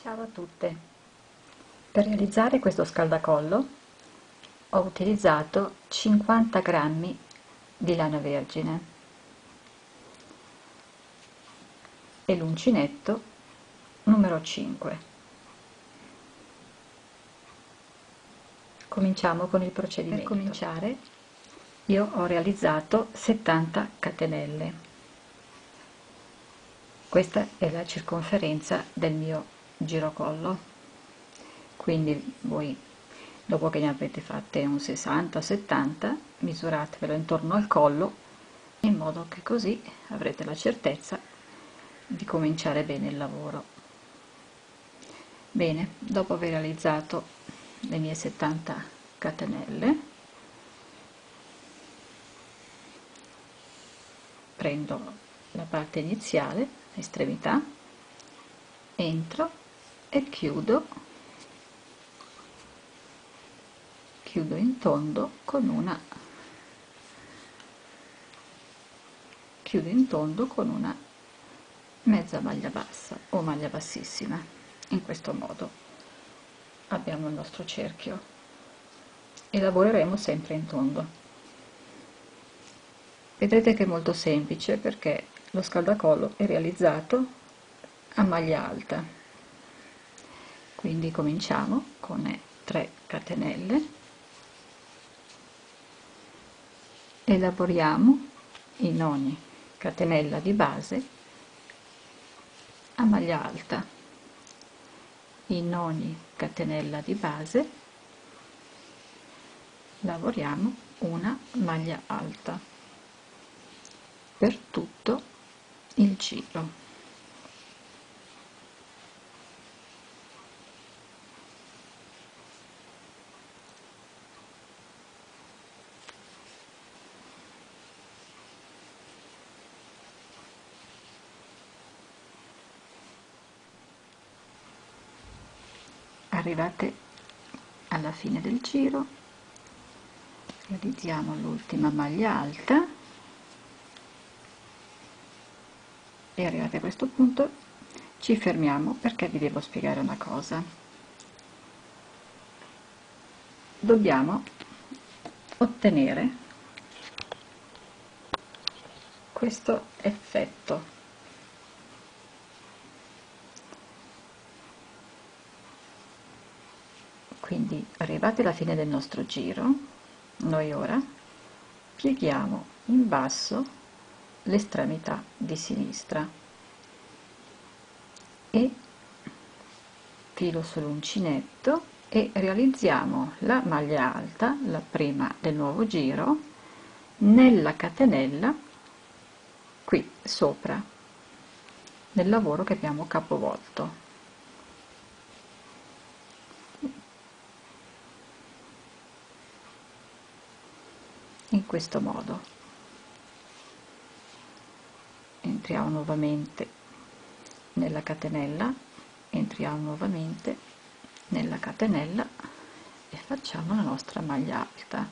Ciao a tutte! Per realizzare questo scaldacollo ho utilizzato 50 grammi di lana vergine e l'uncinetto numero 5. Cominciamo con il procedimento. Per cominciare io ho realizzato 70 catenelle. Questa è la circonferenza del mio girocollo, quindi voi dopo che ne avete fatte un 60-70 misuratevelo intorno al collo in modo che così avrete la certezza di cominciare bene il lavoro. Bene, dopo aver realizzato le mie 70 catenelle prendo la parte iniziale, estremità, entro e chiudo in tondo con una mezza maglia bassa o maglia bassissima. In questo modo abbiamo il nostro cerchio e lavoreremo sempre in tondo. Vedrete che è molto semplice perché lo scaldacollo è realizzato a maglia alta. Quindi cominciamo con le 3 catenelle e lavoriamo in ogni catenella di base a maglia alta. In ogni catenella di base lavoriamo una maglia alta per tutto il giro. Arrivate alla fine del giro, realizziamo l'ultima maglia alta e arrivati a questo punto ci fermiamo perché vi devo spiegare una cosa. Dobbiamo ottenere questo effetto. Quindi arrivati alla fine del nostro giro, noi ora pieghiamo in basso l'estremità di sinistra e filo sull'uncinetto e realizziamo la maglia alta, la prima del nuovo giro, nella catenella qui sopra, nel lavoro che abbiamo capovolto. In questo modo entriamo nuovamente nella catenella, entriamo nuovamente nella catenella e facciamo la nostra maglia alta.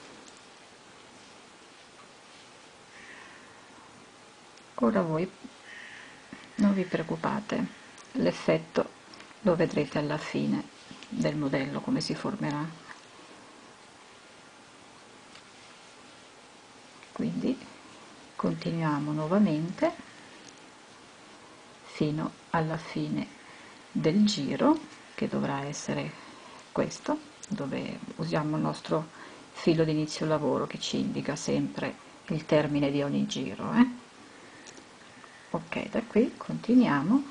Ora voi non vi preoccupate, l'effetto lo vedrete alla fine del modello come si formerà. Quindi continuiamo nuovamente fino alla fine del giro, che dovrà essere questo, dove usiamo il nostro filo di inizio lavoro che ci indica sempre il termine di ogni giro. Ok, da qui continuiamo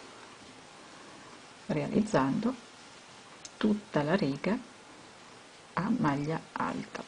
realizzando tutta la riga a maglia alta.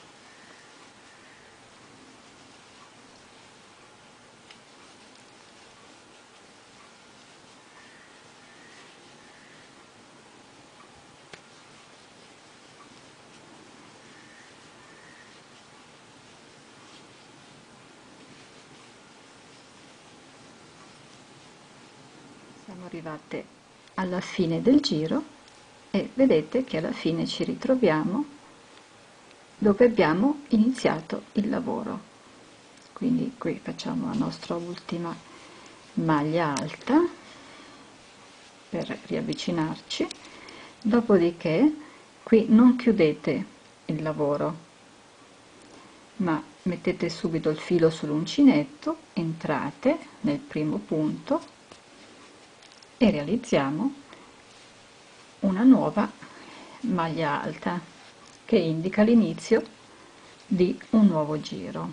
Siamo arrivate alla fine del giro e vedete che alla fine ci ritroviamo dove abbiamo iniziato il lavoro. Quindi qui facciamo la nostra ultima maglia alta per riavvicinarci. Dopodiché qui non chiudete il lavoro, ma mettete subito il filo sull'uncinetto, entrate nel primo punto e realizziamo una nuova maglia alta che indica l'inizio di un nuovo giro.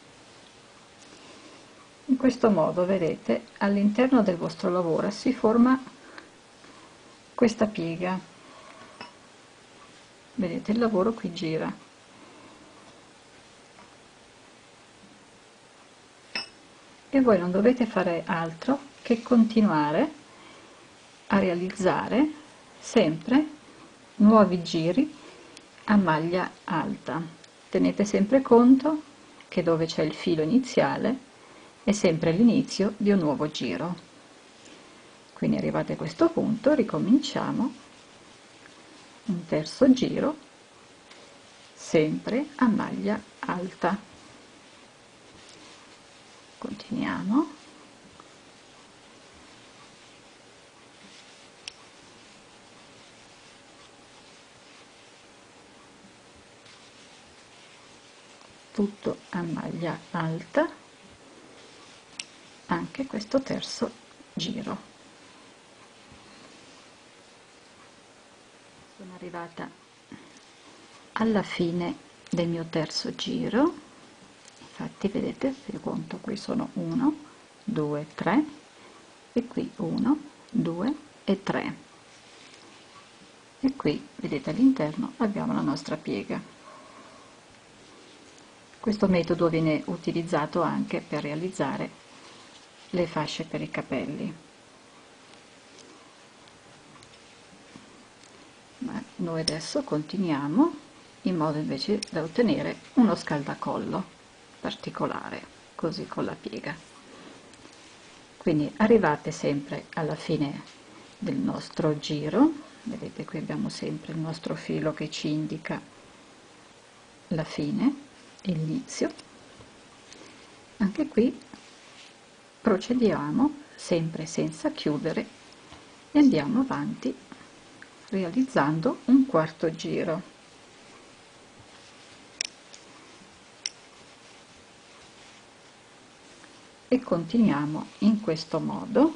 In questo modo, vedete, all'interno del vostro lavoro si forma questa piega. Vedete, il lavoro qui gira. E voi non dovete fare altro che continuare a realizzare sempre nuovi giri a maglia alta. Tenete sempre conto che dove c'è il filo iniziale è sempre l'inizio di un nuovo giro. Quindi arrivati a questo punto ricominciamo un terzo giro sempre a maglia alta. Continuiamo. Tutto a maglia alta anche questo terzo giro. Sono arrivata alla fine del mio terzo giro. Infatti vedete, vi conto, qui sono 1 2 3 e qui 1 2 e 3 e qui vedete all'interno abbiamo la nostra piega. Questo metodo viene utilizzato anche per realizzare le fasce per i capelli, ma noi adesso continuiamo in modo invece da ottenere uno scaldacollo particolare, così con la piega. Quindi arrivate sempre alla fine del nostro giro, vedete qui abbiamo sempre il nostro filo che ci indica la fine, l'inizio. Anche qui procediamo sempre senza chiudere e andiamo avanti realizzando un quarto giro. E continuiamo in questo modo,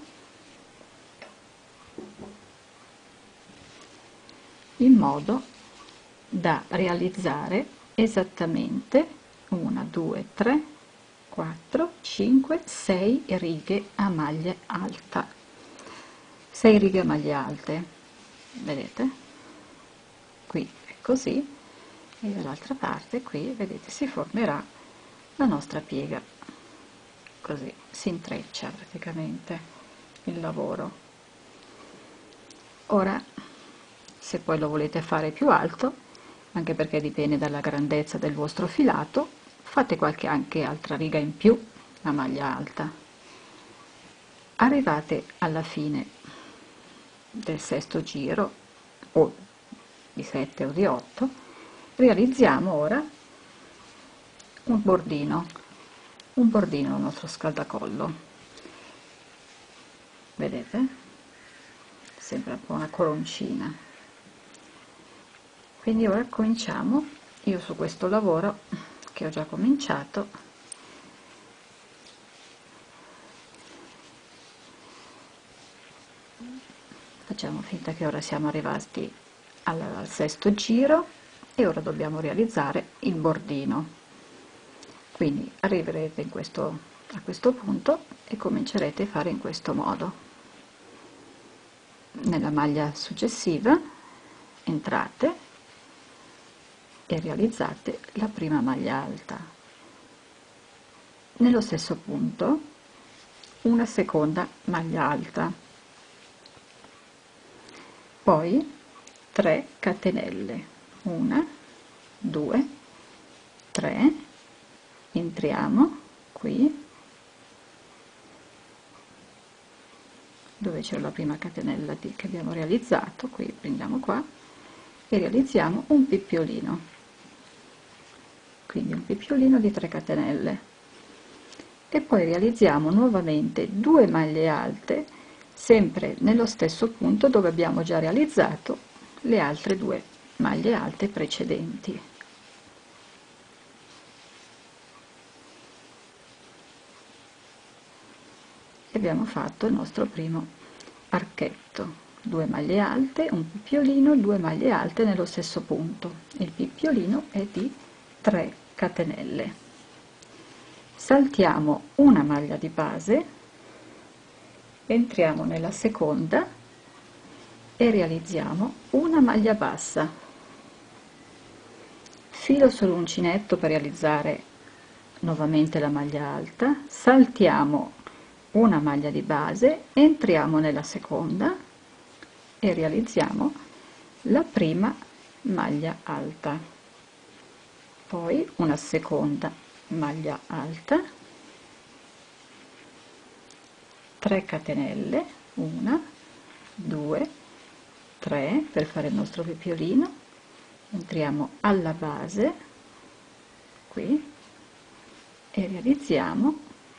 in modo da realizzare esattamente 1 2 3 4 5 6 righe a maglia alta, 6 righe a maglie alte, vedete, qui è così e dall'altra parte qui vedete si formerà la nostra piega, così si intreccia praticamente il lavoro. Ora, se poi lo volete fare più alto, anche perché dipende dalla grandezza del vostro filato, fate qualche anche altra riga in più a maglia alta. Arrivate alla fine del sesto giro o di 7 o di 8, realizziamo ora un bordino al nostro scaldacollo, vedete, sembra un po' una coroncina. Quindi ora cominciamo. Io su questo lavoro che ho già cominciato facciamo finta che ora siamo arrivati al sesto giro e ora dobbiamo realizzare il bordino. Quindi arriverete a questo punto e comincerete a fare in questo modo. Nella maglia successiva entrate e realizzate la prima maglia alta. Nello stesso punto una seconda maglia alta, poi 3 catenelle, 1 2 3, entriamo qui dove c'è la prima catenella che abbiamo realizzato, qui prendiamo qua e realizziamo un picciolino, quindi un picciolino di 3 catenelle e poi realizziamo nuovamente 2 maglie alte sempre nello stesso punto dove abbiamo già realizzato le altre due maglie alte precedenti. E abbiamo fatto il nostro primo archetto, 2 maglie alte, un picciolino, 2 maglie alte nello stesso punto. Il picciolino è di 3 catenelle. Saltiamo una maglia di base, entriamo nella seconda e realizziamo una maglia bassa, filo sull'uncinetto per realizzare nuovamente la maglia alta, saltiamo una maglia di base, entriamo nella seconda e realizziamo la prima maglia alta, poi una seconda maglia alta, 3 catenelle, 1, 2, 3 per fare il nostro pepiolino, entriamo alla base qui e realizziamo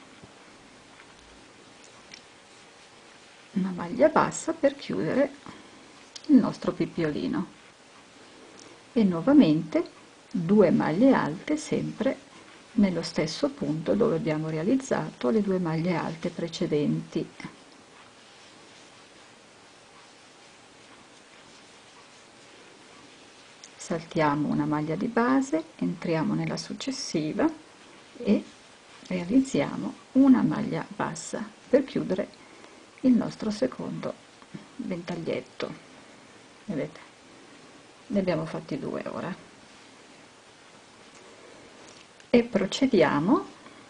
una maglia bassa per chiudere il nostro picciolino e nuovamente 2 maglie alte sempre nello stesso punto dove abbiamo realizzato le 2 maglie alte precedenti. Saltiamo una maglia di base, entriamo nella successiva e realizziamo una maglia bassa per chiudere il nostro secondo ventaglietto. Vedete, ne abbiamo fatti 2 ora e procediamo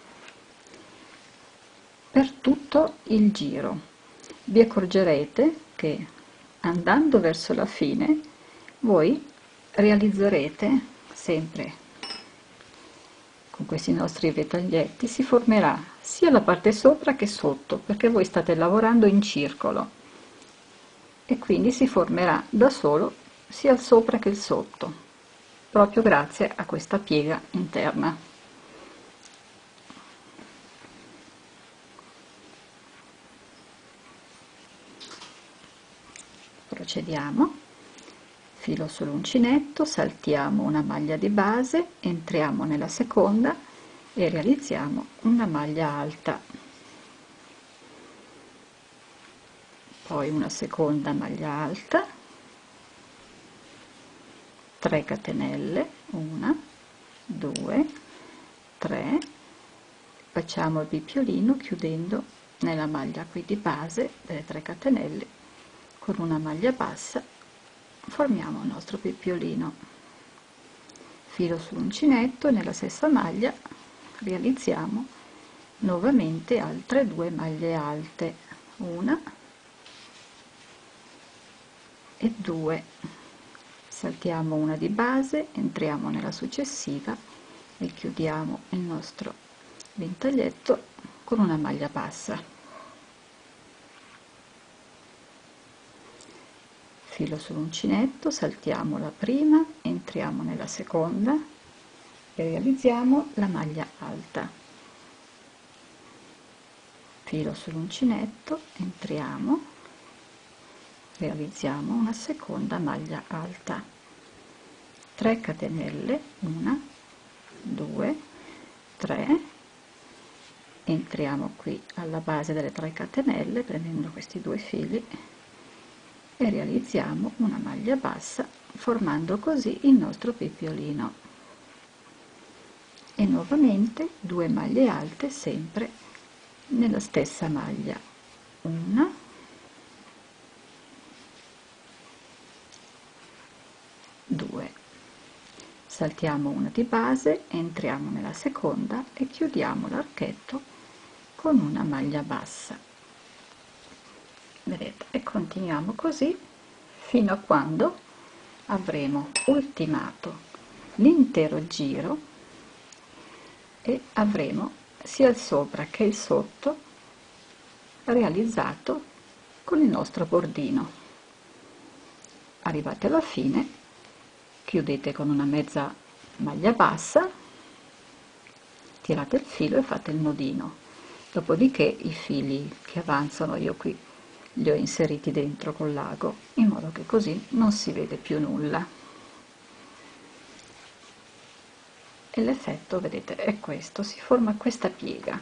per tutto il giro. Vi accorgerete che andando verso la fine voi realizzerete sempre con questi nostri ventaglietti, si formerà sia la parte sopra che sotto, perché voi state lavorando in circolo e quindi si formerà da solo sia il sopra che il sotto, proprio grazie a questa piega interna. Procediamo. Filo sull'uncinetto, saltiamo una maglia di base, entriamo nella seconda e realizziamo una maglia alta, poi una seconda maglia alta, 3 catenelle, 1, 2, 3, facciamo il picciolino chiudendo nella maglia qui di base delle 3 catenelle con una maglia bassa, formiamo il nostro picciolino, filo sull'uncinetto e nella stessa maglia realizziamo nuovamente altre 2 maglie alte, una e 2, saltiamo una di base, entriamo nella successiva e chiudiamo il nostro ventaglietto con una maglia bassa, filo sull'uncinetto, saltiamo la prima, entriamo nella seconda e realizziamo la maglia alta, filo sull'uncinetto, entriamo, realizziamo una seconda maglia alta, 3 catenelle, 1, 2, 3, entriamo qui alla base delle 3 catenelle prendendo questi 2 fili e realizziamo una maglia bassa formando così il nostro picciolino e nuovamente 2 maglie alte sempre nella stessa maglia, una, due, saltiamo una di base, entriamo nella seconda e chiudiamo l'archetto con una maglia bassa, vedete, e continuiamo così fino a quando avremo ultimato l'intero giro e avremo sia il sopra che il sotto realizzato con il nostro bordino. Arrivate alla fine, chiudete con una mezza maglia bassa, tirate il filo e fate il nodino, dopodiché i fili che avanzano io qui li ho inseriti dentro col lago, in modo che così non si vede più nulla. E l'effetto, vedete, è questo, si forma questa piega.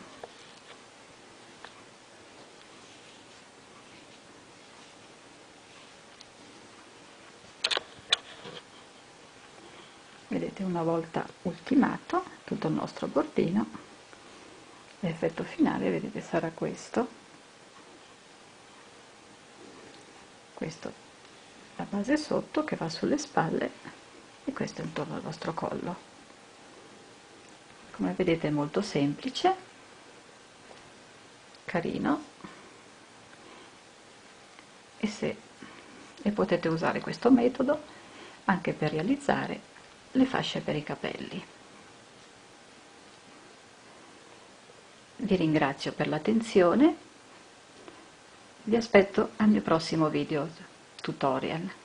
Vedete, una volta ultimato tutto il nostro bordino, l'effetto finale, vedete, sarà questo. Questo la base sotto che va sulle spalle e questo intorno al vostro collo. Come vedete è molto semplice, carino, e potete usare questo metodo anche per realizzare le fasce per i capelli. Vi ringrazio per l'attenzione, vi aspetto al mio prossimo video tutorial.